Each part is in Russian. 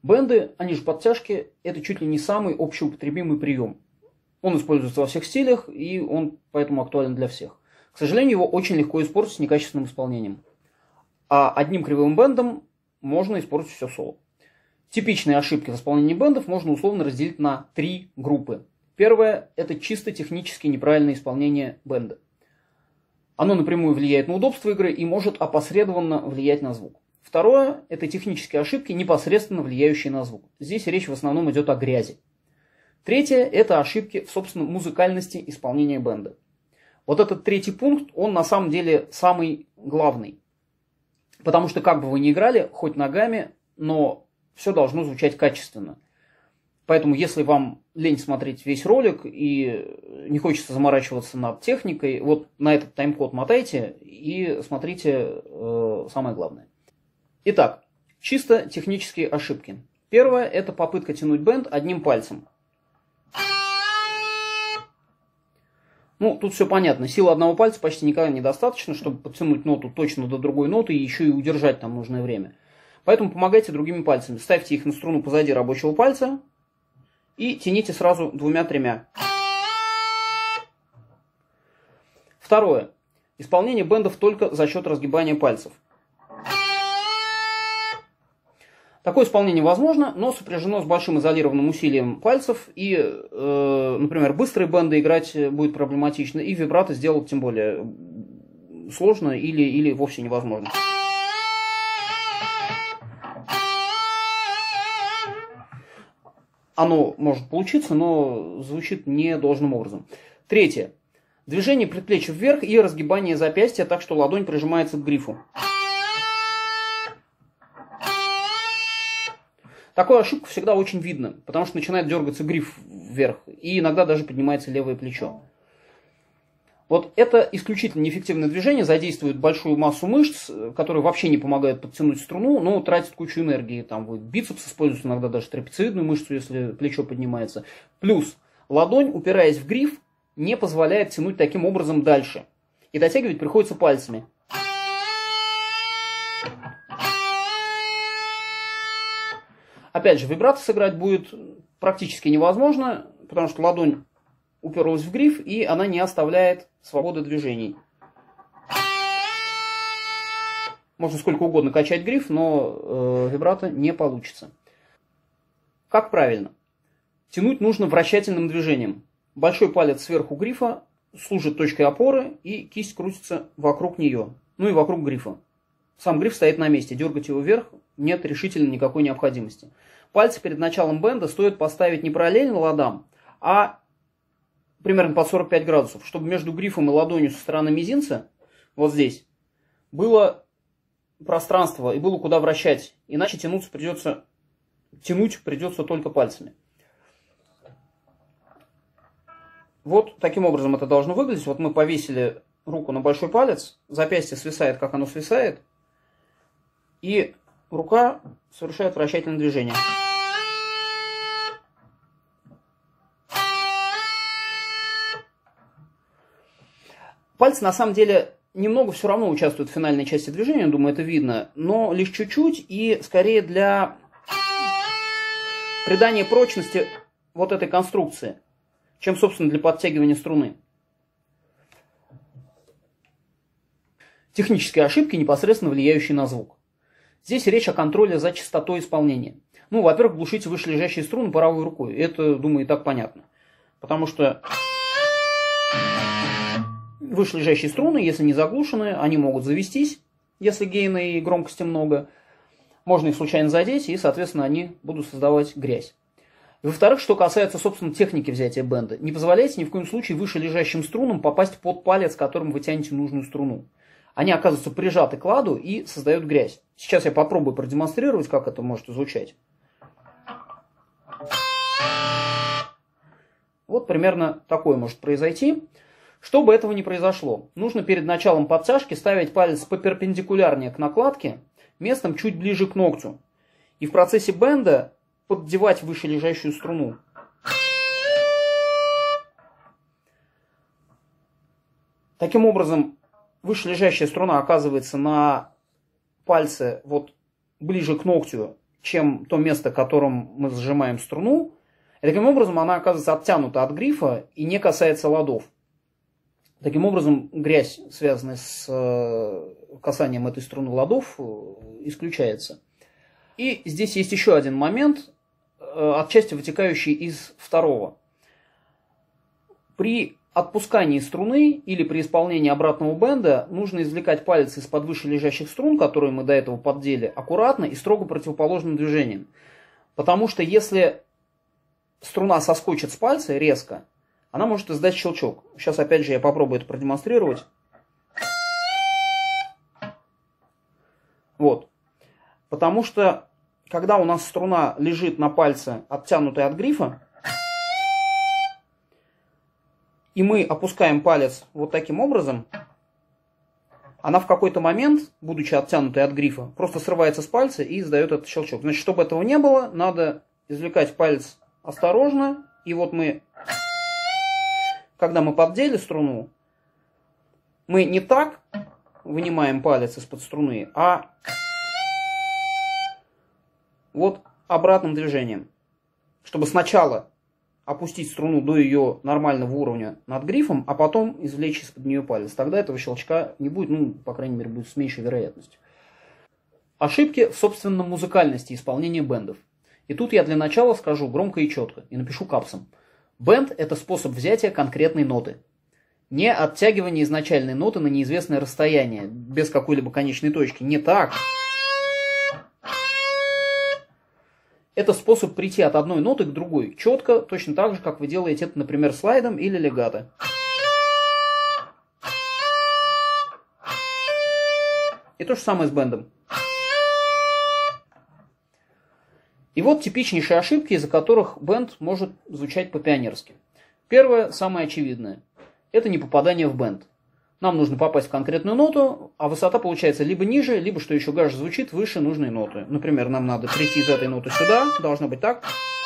Бенды, они же подтяжки, это чуть ли не самый общеупотребимый прием. Он используется во всех стилях, и он поэтому актуален для всех. К сожалению, его очень легко испортить некачественным исполнением. А одним кривым бендом можно испортить все соло. Типичные ошибки в исполнении бендов можно условно разделить на 3 группы. Первое – это чисто технически неправильное исполнение бенда. Оно напрямую влияет на удобство игры и может опосредованно влиять на звук. Второе – это технические ошибки, непосредственно влияющие на звук. Здесь речь в основном идет о грязи. Третье – это ошибки в, собственно, музыкальности исполнения бенда. Вот этот третий пункт, он на самом деле самый главный. Потому что как бы вы ни играли, хоть ногами, но все должно звучать качественно. Поэтому если вам лень смотреть весь ролик и не хочется заморачиваться над техникой, вот на этот тайм-код мотайте и смотрите самое главное. Итак, чисто технические ошибки. Первое – это попытка тянуть бенд одним пальцем. Ну, тут все понятно. Силы одного пальца почти никогда недостаточно, чтобы подтянуть ноту точно до другой ноты и еще и удержать там нужное время. Поэтому помогайте другими пальцами. Ставьте их на струну позади рабочего пальца и тяните сразу 2-3. Второе. Исполнение бендов только за счет разгибания пальцев. Такое исполнение возможно, но сопряжено с большим изолированным усилием пальцев, и, например, быстрые бенды играть будет проблематично, и вибрато сделать тем более сложно или вовсе невозможно. Оно может получиться, но звучит не должным образом. Третье. Движение предплечья вверх и разгибание запястья так, что ладонь прижимается к грифу. Такую ошибку всегда очень видно, потому что начинает дергаться гриф вверх, и иногда даже поднимается левое плечо. Вот это исключительно неэффективное движение, задействует большую массу мышц, которые вообще не помогают подтянуть струну, но тратит кучу энергии. Там будет бицепс используется, иногда даже трапециевидную мышцу, если плечо поднимается. Плюс ладонь, упираясь в гриф, не позволяет тянуть таким образом дальше. И дотягивать приходится пальцами. Опять же, вибрато сыграть будет практически невозможно, потому что ладонь уперлась в гриф, и она не оставляет свободы движений. Можно сколько угодно качать гриф, но вибрато не получится. Как правильно? Тянуть нужно вращательным движением. Большой палец сверху грифа служит точкой опоры, и кисть крутится вокруг нее, ну и вокруг грифа. Сам гриф стоит на месте, дергать его вверх нет решительно никакой необходимости. Пальцы перед началом бенда стоит поставить не параллельно ладам, а примерно под 45 градусов, чтобы между грифом и ладонью со стороны мизинца, вот здесь, было пространство и было куда вращать, иначе тянуть придется только пальцами. Вот таким образом это должно выглядеть. Вот мы повесили руку на большой палец, запястье свисает, как оно свисает, и рука совершает вращательное движение. Пальцы на самом деле немного все равно участвуют в финальной части движения, думаю, это видно, но лишь чуть-чуть и скорее для придания прочности вот этой конструкции, чем, собственно, для подтягивания струны. Технические ошибки, непосредственно влияющие на звук. Здесь речь о контроле за частотой исполнения. Ну, во-первых, глушите вышележащие струны правой рукой. Это, думаю, и так понятно. Потому что вышележащие струны, если не заглушены, они могут завестись, если гейна и громкости много. Можно их случайно задеть, и, соответственно, они будут создавать грязь. Во-вторых, что касается, собственно, техники взятия бенда. Не позволяйте ни в коем случае вышележащим струнам попасть под палец, которым вы тянете нужную струну. Они оказываются прижаты к ладу и создают грязь. Сейчас я попробую продемонстрировать, как это может звучать. Вот примерно такое может произойти. Чтобы этого не произошло, нужно перед началом подтяжки ставить палец поперпендикулярнее к накладке, местом чуть ближе к ногтю. И в процессе бенда поддевать вышележащую струну. Таким образом, вышележащая струна оказывается на пальце вот ближе к ногтю, чем то место, которым мы сжимаем струну. И таким образом она оказывается оттянута от грифа и не касается ладов. Таким образом грязь, связанная с касанием этой струны ладов, исключается. И здесь есть еще один момент, отчасти вытекающий из второго. При отпускании струны или при исполнении обратного бенда нужно извлекать палец из-под выше лежащих струн, которые мы до этого поддели, аккуратно и строго противоположным движением. Потому что если струна соскочит с пальца резко, она может издать щелчок. Сейчас опять же я попробую это продемонстрировать. Вот. Потому что когда у нас струна лежит на пальце, оттянутая от грифа, и мы опускаем палец вот таким образом, она в какой-то момент, будучи оттянутой от грифа, просто срывается с пальца и издает этот щелчок. Значит, чтобы этого не было, надо извлекать палец осторожно. И вот мы, когда мы поддели струну, мы не так вынимаем палец из-под струны, а вот обратным движением. Чтобы сначала опустить струну до ее нормального уровня над грифом, а потом извлечь из-под нее палец. Тогда этого щелчка не будет, ну, по крайней мере, будет с меньшей вероятностью. Ошибки в собственном музыкальности исполнения бендов. И тут я для начала скажу громко и четко, и напишу капсом. Бенд – это способ взятия конкретной ноты. Не оттягивание изначальной ноты на неизвестное расстояние, без какой-либо конечной точки. Не так. Это способ прийти от одной ноты к другой, четко, точно так же, как вы делаете это, например, слайдом или легато. И то же самое с бендом. И вот типичнейшие ошибки, из-за которых бенд может звучать по-пионерски. Первое, самое очевидное, это не попадание в бенд. Нам нужно попасть в конкретную ноту, а высота получается либо ниже, либо, что еще гаже звучит, выше нужной ноты. Например, нам надо прийти из этой ноты сюда, должно быть так.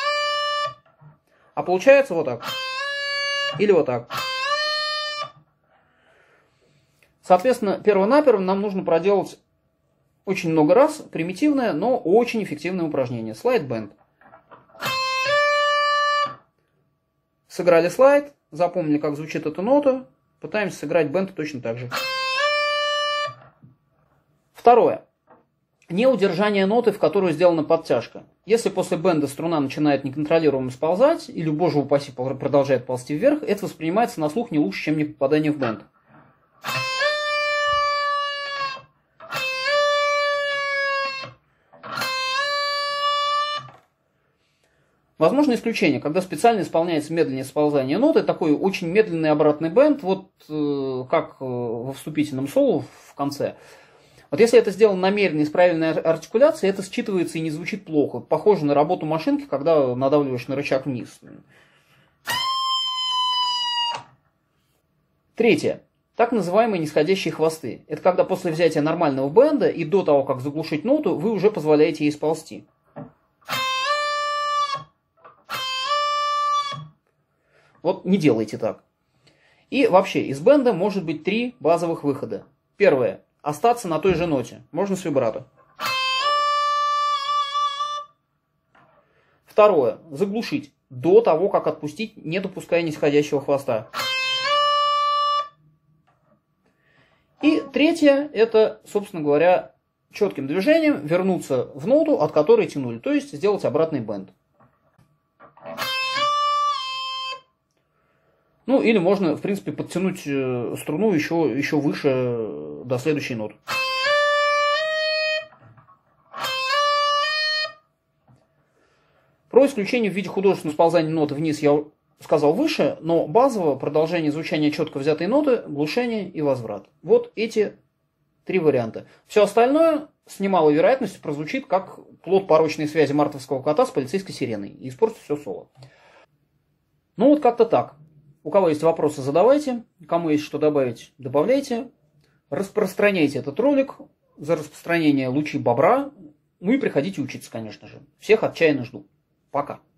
А получается вот так. Или вот так. Соответственно, перво-наперво нам нужно проделать очень много раз примитивное, но очень эффективное упражнение. Слайд-бенд. Сыграли слайд, запомнили, как звучит эта нота. Пытаемся сыграть бенд точно так же. Второе. Неудержание ноты, в которую сделана подтяжка. Если после бенда струна начинает неконтролируемо сползать, или, боже упаси, продолжает ползти вверх, это воспринимается на слух не лучше, чем не попадание в бенд. Возможно исключение, когда специально исполняется медленнее сползание ноты, такой очень медленный обратный бенд, вот как во вступительном соло в конце. Вот если это сделано намеренно и с правильной артикуляцией, это считывается и не звучит плохо. Похоже на работу машинки, когда надавливаешь на рычаг вниз. Третье. Так называемые нисходящие хвосты. Это когда после взятия нормального бенда и до того, как заглушить ноту, вы уже позволяете ей сползти. Вот не делайте так. И вообще, из бенда может быть 3 базовых выхода. Первое. Остаться на той же ноте. Можно с вибрато. Второе. Заглушить до того, как отпустить, не допуская нисходящего хвоста. И третье. Это, собственно говоря, четким движением вернуться в ноту, от которой тянули. То есть сделать обратный бенд. Ну, или можно, в принципе, подтянуть струну еще выше до следующей ноты. Про исключение в виде художественного сползания ноты вниз я сказал выше, но базово продолжение звучания четко взятой ноты, глушение и возврат. Вот эти 3 варианта. Все остальное с немалой вероятностью прозвучит как плод порочной связи мартовского кота с полицейской сиреной и испортит все соло. Ну вот как-то так. У кого есть вопросы, задавайте. Кому есть что добавить, добавляйте. Распространяйте этот ролик. За распространение лучи бобра. Ну и приходите учиться, конечно же. Всех отчаянно жду. Пока.